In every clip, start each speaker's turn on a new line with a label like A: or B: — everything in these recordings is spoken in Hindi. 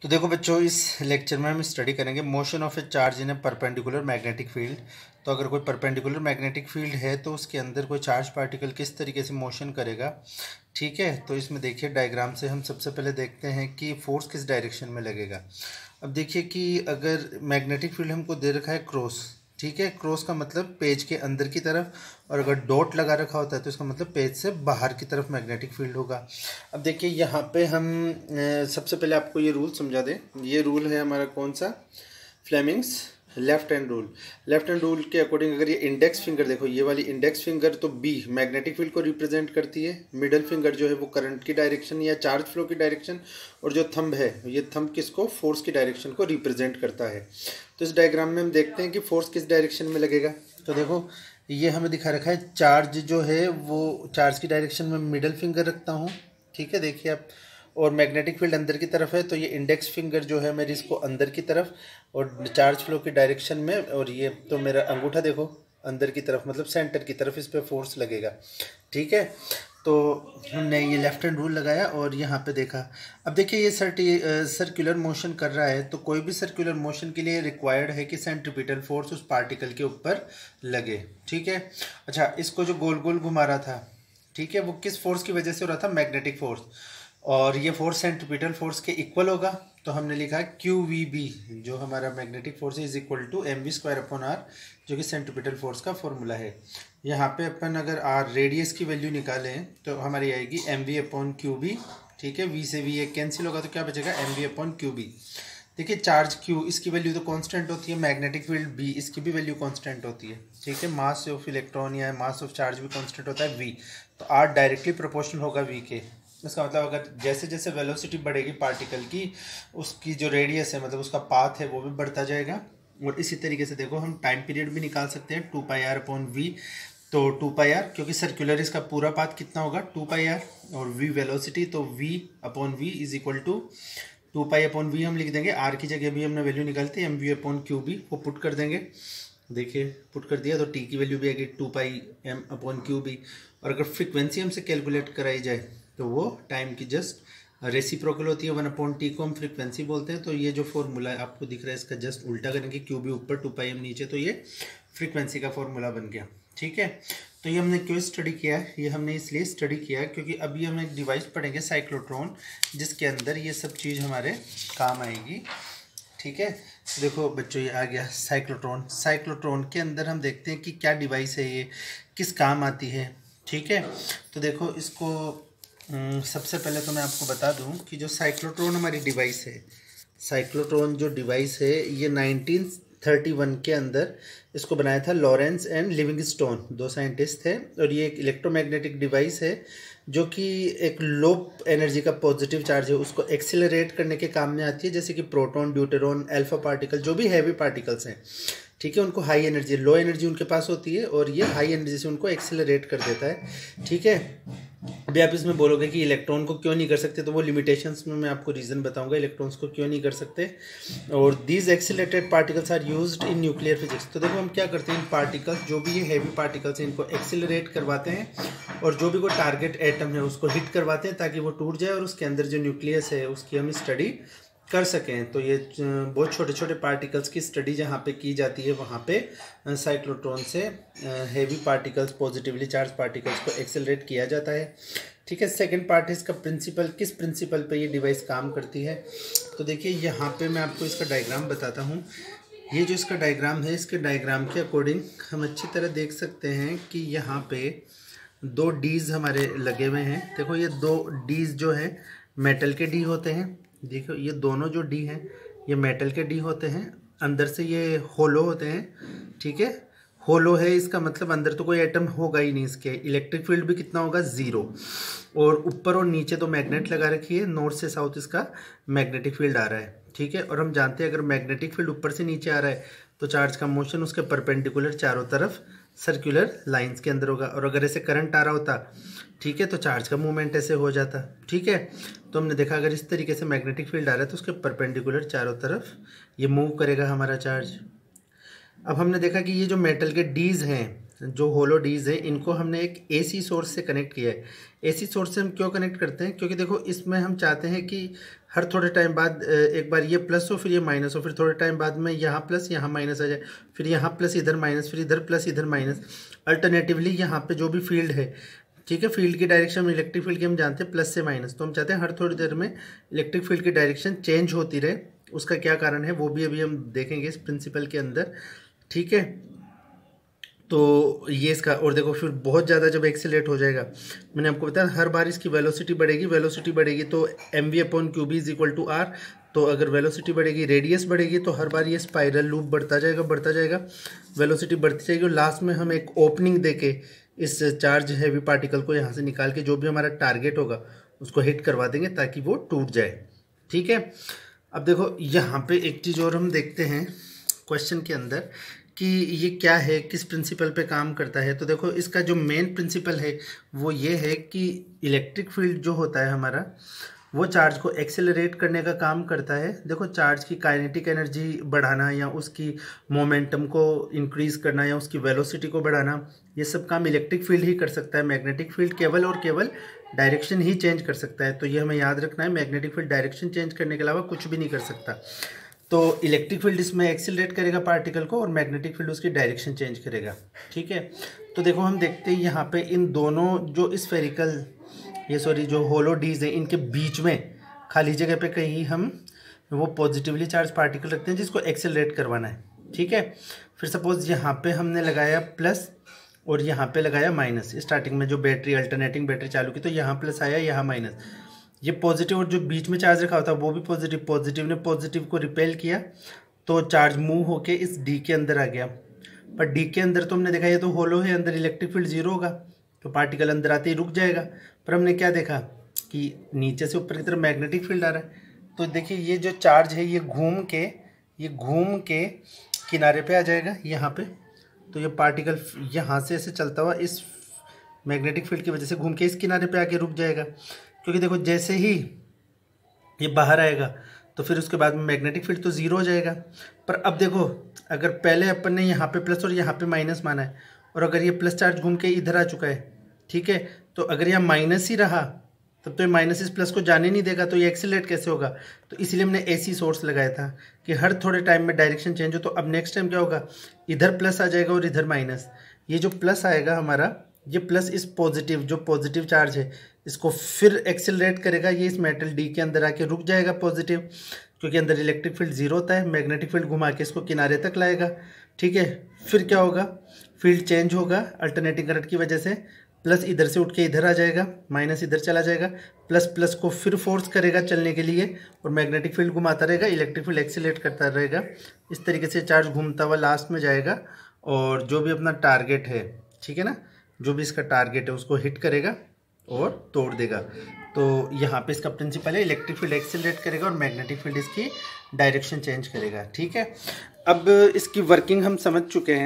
A: तो देखो बच्चों, इस लेक्चर में हम स्टडी करेंगे motion of a charge in a perpendicular magnetic field. तो अगर कोई परपेंडिकुलर मैग्नेटिक फील्ड है तो उसके अंदर कोई चार्ज पार्टिकल किस तरीके से मोशन करेगा। ठीक है, तो इसमें देखिए डायग्राम से हम सबसे पहले देखते हैं कि फोर्स किस डायरेक्शन में लगेगा। अब देखिए कि अगर मैग्नेटिक फील्ड हमको दे रखा है क्रॉस, ठीक है, क्रॉस का मतलब पेज के अंदर की तरफ, और अगर डॉट लगा रखा होता है तो इसका मतलब पेज से बाहर की तरफ मैग्नेटिक फील्ड होगा। अब देखिए यहाँ पे हम सबसे पहले आपको ये रूल समझा दें। ये रूल है हमारा कौन सा, Fleming's left hand rule. Left hand rule के अकॉर्डिंग अगर ये इंडेक्स फिंगर देखो, ये वाली इंडेक्स फिंगर तो बी मैग्नेटिक फील्ड को रिप्रेजेंट करती है, मिडल फिंगर जो है वो करंट की डायरेक्शन या चार्ज फ्लो की डायरेक्शन, और जो थंब है ये थंब किसको, फोर्स की डायरेक्शन को रिप्रेजेंट करता है। तो इस डायग्राम में हम देखते हैं कि फोर्स किस डायरेक्शन में लगेगा। तो देखो ये हमें दिखा रखा है, चार्ज जो है वो चार्ज की डायरेक्शन में मिडल फिंगर रखता हूँ, ठीक है, देखिए आप, और मैग्नेटिक फील्ड अंदर की तरफ है तो ये इंडेक्स फिंगर जो है मेरी इसको अंदर की तरफ और चार्ज फ्लो की डायरेक्शन में, और ये तो मेरा अंगूठा देखो अंदर की तरफ मतलब सेंटर की तरफ, इस पे फोर्स लगेगा। ठीक है, तो हमने ये लेफ्ट हैंड रूल लगाया और यहाँ पे देखा। अब देखिए ये सर्कुलर मोशन कर रहा है, तो कोई भी सर्कुलर मोशन के लिए रिक्वायर्ड है कि सेंट्रीपिटल फोर्स उस पार्टिकल के ऊपर लगे। ठीक है, अच्छा, इसको जो गोल गोल घुमा रहा था, ठीक है, वो किस फोर्स की वजह से हो रहा था, मैग्नेटिक फोर्स, और ये फोर्स सेंट्रीपिटल फोर्स के इक्वल होगा। तो हमने लिखा है QVB, जो हमारा मैग्नेटिक फोर्स है, इज इक्वल टू mv²/r, जो कि सेंट्रीपिटल फोर्स का फॉर्मूला है। यहाँ पे अपन अगर r रेडियस की वैल्यू निकालें तो हमारी आएगी mv/qb। ठीक है, v से v एक कैंसिल होगा तो क्या बचेगा, mv/qb। देखिए चार्ज q, इसकी वैल्यू तो कांस्टेंट होती है, मैग्नेटिक फील्ड b, इसकी भी वैल्यू कांस्टेंट होती है। ठीक है, मास ऑफ इलेक्ट्रॉन या मास ऑफ चार्ज भी कांस्टेंट होता है v, तो r डायरेक्टली प्रोपोर्शनल होगा v के। इसका मतलब अगर जैसे जैसे वेलोसिटी बढ़ेगी पार्टिकल की, उसकी जो रेडियस है मतलब उसका पाथ है वो भी बढ़ता जाएगा। और इसी तरीके से देखो हम टाइम पीरियड भी निकाल सकते हैं, 2πr/v। तो 2πr क्योंकि सर्कुलर इसका पूरा पाथ कितना होगा, 2πr, और v वेलोसिटी, तो v/v is equal to 2π/v हम लिख देंगे। r की जगह भी हमने वैल्यू निकालते हैं mv/qb, वो पुट कर देंगे। देखिए पुट कर दिया तो t की वैल्यू भी आएगी 2πm/qb। और अगर फ्रीक्वेंसी हमसे कैलकुलेट कराई जाए तो वो टाइम की जस्ट रेसिप्रोकल होती है, 1/t को हम फ्रीक्वेंसी बोलते हैं। तो ये जो फॉर्मूला है आपको दिख रहा है, इसका जस्ट उल्टा करेंगे, QB ऊपर 2πm नीचे, तो ये फ्रीक्वेंसी का फॉर्मूला बन गया। ठीक है, तो ये हमने क्यों स्टडी किया है, ये हमने इसलिए स्टडी किया है क्योंकि अभी हम एक डिवाइस पढ़ेंगे साइक्लोट्रॉन, जिसके अंदर ये सब चीज़ हमारे काम आएगी। ठीक है, देखो बच्चों ये आ गया साइक्लोट्रॉन। साइक्लोट्रॉन के अंदर हम देखते हैं कि क्या डिवाइस है, ये किस काम आती है। ठीक है, तो देखो इसको सबसे पहले तो मैं आपको बता दूं कि जो साइक्लोट्रॉन हमारी डिवाइस है, साइक्लोट्रॉन जो डिवाइस है ये 1931 के अंदर इसको बनाया था लॉरेंस एंड लिविंगस्टोन, दो साइंटिस्ट थे। और ये एक इलेक्ट्रोमैग्नेटिक डिवाइस है जो कि एक लो एनर्जी का पॉजिटिव चार्ज है उसको एक्सिलरेट करने के काम में आती है, जैसे कि प्रोटॉन, ड्यूटेरॉन, अल्फा पार्टिकल, जो भी हैवी पार्टिकल्स हैं। ठीक है, उनको हाई एनर्जी, लो एनर्जी उनके पास होती है और ये हाई एनर्जी से उनको एक्सिलरेट कर देता है। ठीक है, अभी आप इसमें बोलोगे कि इलेक्ट्रॉन को क्यों नहीं कर सकते, तो वो लिमिटेशंस में मैं आपको रीज़न बताऊंगा इलेक्ट्रॉन्स को क्यों नहीं कर सकते। और these accelerated particles are used in nuclear physics. तो देखो हम क्या करते हैं, इन पार्टिकल्स, जो भी ये हैवी पार्टिकल्स हैं, इनको एक्सिलरेट करवाते हैं और जो भी कोई टारगेट एटम है उसको हिट करवाते हैं ताकि वो टूट जाए और उसके अंदर जो न्यूक्लियस है उसकी हम स्टडी कर सकें। तो ये बहुत छोटे छोटे पार्टिकल्स की स्टडी जहाँ पे की जाती है, वहाँ पे साइक्लोट्रॉन से heavy particles, positively charge particles को एक्सेलरेट किया जाता है। ठीक है, सेकंड पार्ट है इसका प्रिंसिपल, किस प्रिंसिपल पे ये डिवाइस काम करती है। तो देखिए यहाँ पे मैं आपको इसका डायग्राम बताता हूँ। ये जो इसका डायग्राम है, इसके डायग्राम के अकॉर्डिंग हम अच्छी तरह देख सकते हैं कि यहाँ पे दो डीज हमारे लगे हुए हैं। देखो ये दो डीज जो है मेटल के डी होते हैं। देखो ये दोनों जो डी हैं ये मेटल के डी होते हैं, अंदर से ये होलो होते हैं। ठीक है, होलो है इसका मतलब अंदर तो कोई एटम होगा ही नहीं, इसके इलेक्ट्रिक फील्ड भी कितना होगा, 0। और ऊपर और नीचे तो मैग्नेट लगा रखी है, नॉर्थ से साउथ इसका मैग्नेटिक फील्ड आ रहा है। ठीक है, और हम जानते हैं अगर मैग्नेटिक फील्ड ऊपर से नीचे आ रहा है तो चार्ज का मोशन उसके परपेंडिकुलर चारों तरफ सर्कुलर लाइंस के अंदर होगा, और अगर ऐसे करंट आ रहा होता, ठीक है, तो चार्ज का मूवमेंट ऐसे हो जाता। ठीक है, तो हमने देखा अगर इस तरीके से मैग्नेटिक फील्ड आ रहा है तो उसके परपेंडिकुलर चारों तरफ ये मूव करेगा हमारा चार्ज। अब हमने देखा कि ये जो मेटल के डीज हैं जो होलो डीज है इनको हमने एक एसी सोर्स से कनेक्ट किया है। एसी सोर्स से हम क्यों कनेक्ट करते हैं, क्योंकि देखो इसमें हम चाहते हैं कि हर थोड़े टाइम बाद एक बार ये प्लस हो फिर ये माइनस हो, फिर थोड़े टाइम बाद में यहाँ प्लस यहाँ माइनस आ जाए, फिर यहाँ प्लस इधर माइनस, फिर इधर प्लस इधर माइनस। अल्टरनेटिवली यहाँ पे जो भी फील्ड है, ठीक है, फील्ड की डायरेक्शन इलेक्ट्रिक फील्ड की हम जानते हैं प्लस से माइनस, तो हम चाहते हैं हर थोड़ी देर में इलेक्ट्रिक फील्ड की डायरेक्शन चेंज होती रहे। उसका क्या कारण है वो भी अभी हम देखेंगे इस प्रिंसिपल के अंदर, ठीक है। तो ये इसका, और देखो फिर बहुत ज़्यादा जब एक्सेलरेट हो जाएगा, मैंने आपको बताया हर बार इसकी वेलोसिटी बढ़ेगी तो mv/qb is equal to r। तो अगर वेलोसिटी बढ़ेगी, रेडियस बढ़ेगी, तो हर बार ये स्पाइरल लूप बढ़ता जाएगा, वेलोसिटी बढ़ती जाएगी, और लास्ट में हम एक ओपनिंग देके इस चार्ज हैवी पार्टिकल को यहाँ से निकाल के जो भी हमारा टारगेट होगा उसको हिट करवा देंगे ताकि वो टूट जाए, ठीक है। अब देखो यहाँ पे एक चीज़ और हम देखते हैं क्वेश्चन के अंदर कि ये क्या है, किस प्रिंसिपल पे काम करता है। तो देखो इसका जो मेन प्रिंसिपल है वो ये है कि इलेक्ट्रिक फील्ड जो होता है हमारा वो चार्ज को एक्सेलरेट करने का काम करता है। देखो चार्ज की काइनेटिक एनर्जी बढ़ाना या उसकी मोमेंटम को इंक्रीज करना या उसकी वेलोसिटी को बढ़ाना, ये सब काम इलेक्ट्रिक फील्ड ही कर सकता है। मैग्नेटिक फील्ड केवल और केवल डायरेक्शन ही चेंज कर सकता है। तो ये हमें याद रखना है, मैग्नेटिक फील्ड डायरेक्शन चेंज करने के अलावा कुछ भी नहीं कर सकता। तो इलेक्ट्रिक फील्ड इसमें एक्सेलरेट करेगा पार्टिकल को और मैग्नेटिक फील्ड उसकी डायरेक्शन चेंज करेगा, ठीक है। तो देखो हम देखते हैं यहाँ पे इन दोनों जो स्फेरिकल जो होलो डीज है इनके बीच में खाली जगह पे कहीं हम वो पॉजिटिवली चार्ज पार्टिकल रखते हैं जिसको एक्सेलरेट करवाना है, ठीक है। फिर सपोज यहाँ पे हमने लगाया प्लस और यहाँ पे लगाया माइनस। स्टार्टिंग में जो बैटरी अल्टरनेटिंग बैटरी चालू की तो यहाँ प्लस आया यहाँ माइनस, ये पॉजिटिव और जो बीच में चार्ज रखा होता है वो भी पॉजिटिव ने पॉजिटिव को रिपेल किया तो चार्ज मूव होके इस डी के अंदर आ गया। पर डी के अंदर तो हमने देखा ये तो होलो है, अंदर इलेक्ट्रिक फील्ड जीरो होगा तो पार्टिकल अंदर आते ही रुक जाएगा। पर हमने क्या देखा कि नीचे से ऊपर की तरफ मैग्नेटिक फील्ड आ रहा है। तो देखिए ये जो चार्ज है ये घूम के किनारे पे आ जाएगा यहाँ पे। तो ये पार्टिकल यहाँ से ऐसे चलता हुआ इस मैग्नेटिक फील्ड की वजह से घूम के इस किनारे पे आके रुक जाएगा, क्योंकि देखो जैसे ही ये बाहर आएगा तो फिर उसके बाद में मैग्नेटिक फील्ड तो ज़ीरो हो जाएगा। पर अब देखो अगर पहले अपन ने यहाँ पे प्लस और यहाँ पे माइनस माना है और अगर ये प्लस चार्ज घूम के इधर आ चुका है, ठीक है, तो अगर यहाँ माइनस ही रहा तब तो ये माइनस इस प्लस को जाने नहीं देगा, तो ये एक्सीलरेट कैसे होगा। तो इसलिए हमने एसी सोर्स लगाया था कि हर थोड़े टाइम में डायरेक्शन चेंज हो। तो अब नेक्स्ट टाइम क्या होगा, इधर प्लस आ जाएगा और इधर माइनस। ये जो प्लस आएगा हमारा, ये प्लस इस पॉजिटिव जो पॉजिटिव चार्ज है इसको फिर एक्सेलरेट करेगा, ये इस मेटल डी के अंदर आके रुक जाएगा पॉजिटिव, क्योंकि अंदर इलेक्ट्रिक फील्ड जीरो होता है। मैग्नेटिक फील्ड घुमा के इसको किनारे तक लाएगा, ठीक है। फिर क्या होगा, फील्ड चेंज होगा अल्टरनेटिंग करंट की वजह से, प्लस इधर से उठ के इधर आ जाएगा, माइनस इधर चला जाएगा, प्लस प्लस को फिर फोर्स करेगा चलने के लिए और मैग्नेटिक फील्ड घुमाता रहेगा, इलेक्ट्रिक फील्ड एक्सेलरेट करता रहेगा। इस तरीके से चार्ज घूमता हुआ लास्ट में जाएगा और जो भी अपना टारगेट है, ठीक है ना, जो भी इसका टारगेट है उसको हिट करेगा और तोड़ देगा। तो यहाँ पे इसका प्रिंसिपल है, इलेक्ट्रिक फील्ड एक्सेलरेट करेगा और मैग्नेटिक फील्ड इसकी डायरेक्शन चेंज करेगा, ठीक है। अब इसकी वर्किंग हम समझ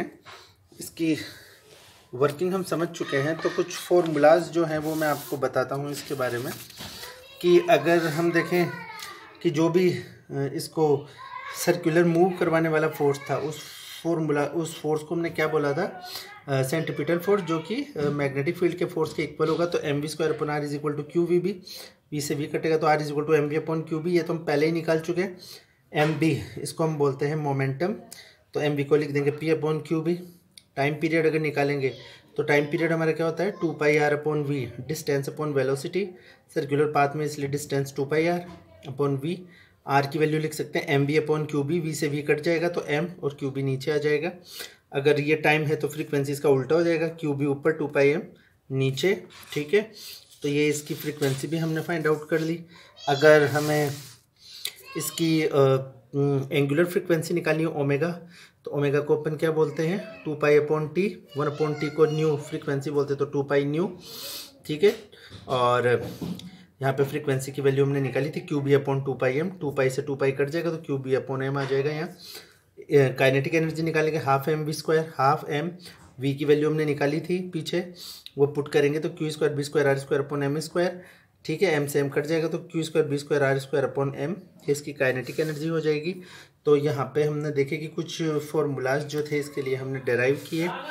A: चुके हैं, तो कुछ फॉर्मूलाज जो हैं वो मैं आपको बताता हूँ इसके बारे में कि अगर हम देखें कि जो भी इसको सर्कुलर मूव करवाने वाला फोर्स था उस फोर्स को हमने क्या बोला था, सेंट्रीपिटल फोर्स, जो कि मैग्नेटिक फील्ड के फोर्स के इक्वल होगा। तो mv² r is equal to QVB, v से v कटेगा तो r is equal to mv/qb, ये तो हम पहले ही निकाल चुके हैं। mb इसको हम बोलते हैं मोमेंटम, तो mv को लिख देंगे p/qb। टाइम पीरियड अगर निकालेंगे तो टाइम पीरियड हमारा क्या होता है 2πr/v, distance upon velocity, circular path में इसलिए डिस्टेंस 2πr/v। r की वैल्यू लिख सकते हैं mv/qb, v से v कट जाएगा तो m और qb नीचे आ जाएगा। अगर ये टाइम है तो फ्रीक्वेंसी इसका उल्टा हो जाएगा, QB ऊपर 2πm नीचे, ठीक है। तो ये इसकी फ्रीक्वेंसी भी हमने फाइंड आउट कर ली। अगर हमें इसकी एंगुलर फ्रीक्वेंसी निकालनी है ओमेगा, तो ओमेगा को अपन क्या बोलते हैं 2π/t, 1/t को न्यू फ्रीक्वेंसी बोलते हैं तो 2π न्यू, ठीक है। और यहाँ पे फ्रीक्वेंसी की वैल्यू हमने निकाली थी QB/2πm, 2π से 2π कट जाएगा तो QB/m आ जाएगा। यहाँ काइनेटिक एनर्जी निकालेंगे हाफ m v की वैल्यू हमने निकाली थी पीछे, वो पुट करेंगे तो q² b² r²/m², ठीक है। m से m कट जाएगा तो q² b² r²/m, ये इसकी काइनेटिक एनर्जी हो जाएगी। तो यहाँ पे हमने देखे कि कुछ फॉर्मूलाज जो थे इसके लिए हमने डेराइव किए,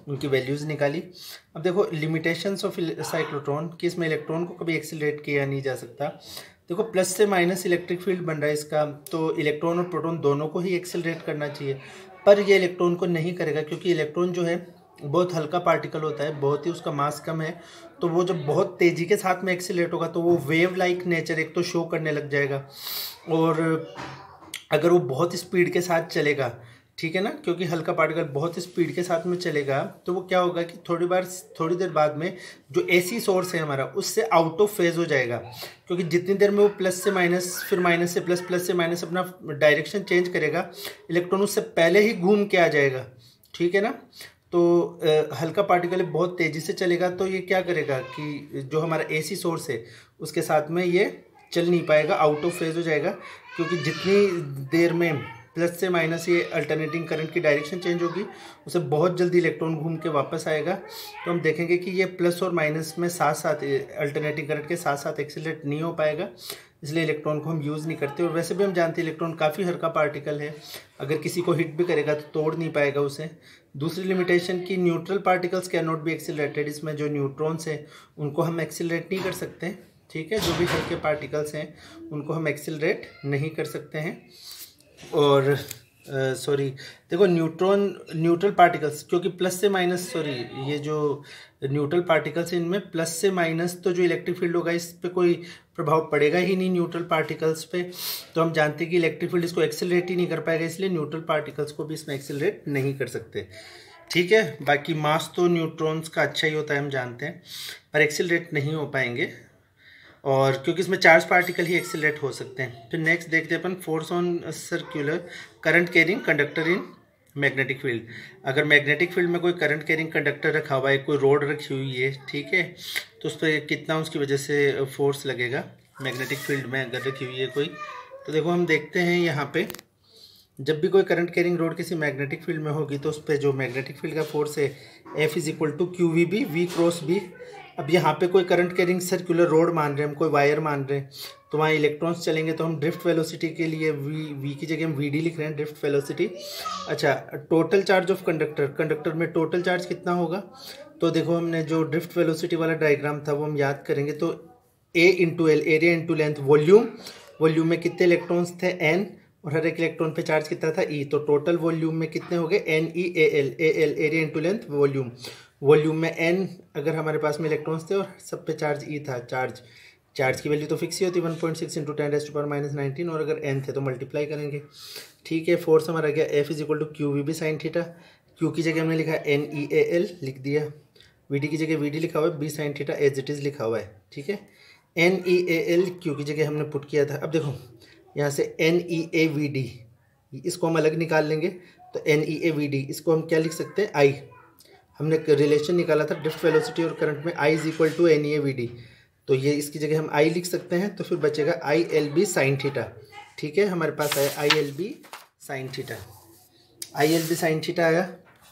A: उनकी वैल्यूज़ निकाली। अब देखो लिमिटेशंस ऑफ साइक्लोट्रॉन कि इसमें इलेक्ट्रॉन को कभी एक्सिलरेट किया नहीं जा सकता। देखो प्लस से माइनस इलेक्ट्रिक फील्ड बन रहा है इसका, तो इलेक्ट्रॉन और प्रोटॉन दोनों को ही एक्सिलरेट करना चाहिए, पर ये इलेक्ट्रॉन को नहीं करेगा क्योंकि इलेक्ट्रॉन जो है बहुत हल्का पार्टिकल होता है, बहुत ही उसका मास कम है। तो वो जब बहुत तेज़ी के साथ में एक्सिलरेट होगा तो वो वेव लाइक नेचर एक तो शो करने लग जाएगा, और अगर वो बहुत स्पीड के साथ चलेगा, ठीक है ना, क्योंकि हल्का पार्टिकल बहुत स्पीड के साथ में चलेगा तो वो क्या होगा कि थोड़ी देर बाद में जो एसी सोर्स है हमारा उससे आउट ऑफ फेज हो जाएगा, क्योंकि जितनी देर में वो प्लस से माइनस फिर माइनस से प्लस, प्लस से माइनस अपना डायरेक्शन चेंज करेगा, इलेक्ट्रॉन उससे पहले ही घूम के आ जाएगा, ठीक है ना। तो हल्का पार्टिकल बहुत तेज़ी से चलेगा तो ये क्या करेगा कि जो हमारा एसी सोर्स है उसके साथ में ये चल नहीं पाएगा, आउट ऑफ फेज हो जाएगा, क्योंकि जितनी देर में प्लस से माइनस ये अल्टरनेटिंग करंट की डायरेक्शन चेंज होगी उसे बहुत जल्दी इलेक्ट्रॉन घूम के वापस आएगा। तो हम देखेंगे कि ये प्लस और माइनस में साथ साथ अल्टरनेटिंग करंट के साथ साथ एक्सीलरेट नहीं हो पाएगा, इसलिए इलेक्ट्रॉन को हम यूज़ नहीं करते। और वैसे भी हम जानते हैं इलेक्ट्रॉन काफ़ी हल्का पार्टिकल है, अगर किसी को हिट भी करेगा तो तोड़ नहीं पाएगा उसे। दूसरी लिमिटेशन की neutral particles can not be accelerated, इसमें जो न्यूट्रॉन्स हैं उनको हम एक्सीलरेट नहीं कर सकते, ठीक है, जो भी हल्के पार्टिकल्स हैं उनको हम एक्सीलरेट नहीं कर सकते हैं। और देखो न्यूट्रल पार्टिकल्स, क्योंकि प्लस से माइनस ये जो न्यूट्रल पार्टिकल्स हैं इनमें प्लस से माइनस तो जो इलेक्ट्रिक फील्ड होगा इस पे कोई प्रभाव पड़ेगा ही नहीं न्यूट्रल पार्टिकल्स पे, तो हम जानते हैं कि इलेक्ट्रिक फील्ड इसको एक्सेलरेट ही नहीं कर पाएगा, इसलिए न्यूट्रल पार्टिकल्स को भी इसमें एक्सेलरेट नहीं कर सकते, ठीक है। बाकी मास तो न्यूट्रॉन्स का अच्छा ही होता है हम जानते हैं, पर एक्सेलरेट नहीं हो पाएंगे, और क्योंकि इसमें चार्ज पार्टिकल ही एक्सेलरेट हो सकते हैं। तो नेक्स्ट देखते हैं अपन force on circular current carrying conductor in magnetic field. अगर मैग्नेटिक फील्ड में कोई करंट कैरिंग कंडक्टर रखा हुआ है, कोई रोड रखी हुई है, ठीक है, तो उस पर कितना उसकी वजह से फोर्स लगेगा मैग्नेटिक फील्ड में अगर रखी हुई है कोई। तो देखो हम देखते हैं यहाँ पे जब भी कोई करंट कैरिंग रोड किसी मैग्नेटिक फील्ड में होगी तो उस पर जो मैग्नेटिक फील्ड का फोर्स है F = QVB V cross B। अब यहाँ पे कोई करंट कैरिंग सर्कुलर रोड मान रहे हैं, हम कोई वायर मान रहे हैं, तो वहाँ इलेक्ट्रॉन्स चलेंगे तो हम ड्रिफ्ट वेलोसिटी के लिए V की जगह हम VD लिख रहे हैं, ड्रिफ्ट वेलोसिटी। अच्छा, टोटल चार्ज ऑफ कंडक्टर में टोटल चार्ज कितना होगा, तो देखो हमने जो ड्रिफ्ट वेलोसिटी वाला डायग्राम था वो हम याद करेंगे, तो A × L area into length, volume में कितने इलेक्ट्रॉन्स थे N, और हर एक इलेक्ट्रॉन पे चार्ज कितना था E, तो टोटल वॉल्यूम में कितने हो गए NEAL, area into length volume में N अगर हमारे पास में इलेक्ट्रॉन्स थे और सब पे चार्ज E था, चार्ज की वैल्यू तो फिक्स ही होती है 1.6 × 10⁻⁻19, और अगर N थे तो मल्टीप्लाई करेंगे, ठीक है। फोर्स हमारा गया F = QVB sin theta, Q की जगह हमने लिखा NEAL लिख दिया, VD की जगह VD लिखा हुआ है, B sin theta as it is लिखा हुआ है, ठीक है। NEAL Q की जगह हमने पुट किया था। अब देखो यहाँ से NEAVD इसको हम अलग निकाल लेंगे, तो NEAVD इसको हम क्या लिख सकते हैं I, हमने रिलेशन निकाला था ड्रिफ्ट वेलोसिटी और करंट में I = NEAVD, तो ये इसकी जगह हम I लिख सकते हैं, तो फिर बचेगा ILB sin थीटा, ठीक है। हमारे पास आया ILB sin theta, ILB sin theta आया,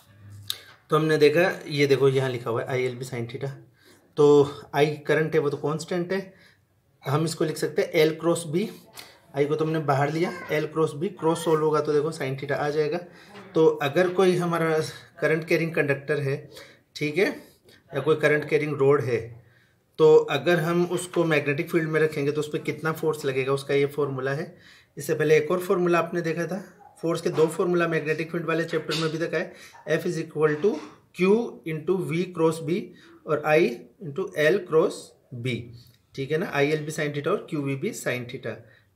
A: तो हमने देखा ये देखो यहाँ लिखा हुआ है ILB sin थीटा, तो I करंट है वो तो कांस्टेंट है, हम इसको लिख सकते हैं L × B, I को तो हमने बाहर लिया, L × B क्रॉस सोल्व होगा तो देखो sin थीटा आ जाएगा। तो अगर कोई हमारा करंट कैरिंग कंडक्टर है, ठीक है, या कोई करंट कैरिंग रोड है, तो अगर हम उसको मैग्नेटिक फील्ड में रखेंगे तो उस पर कितना फोर्स लगेगा उसका ये फॉर्मूला है। इससे पहले एक और फॉर्मूला आपने देखा था, फोर्स के दो फॉर्मूला मैग्नेटिक फील्ड वाले चैप्टर में अभी तक है, F = Q × V cross B और I × L क्रॉस B, ठीक है ना, ILB sin थीटा और QVB sin थीटा,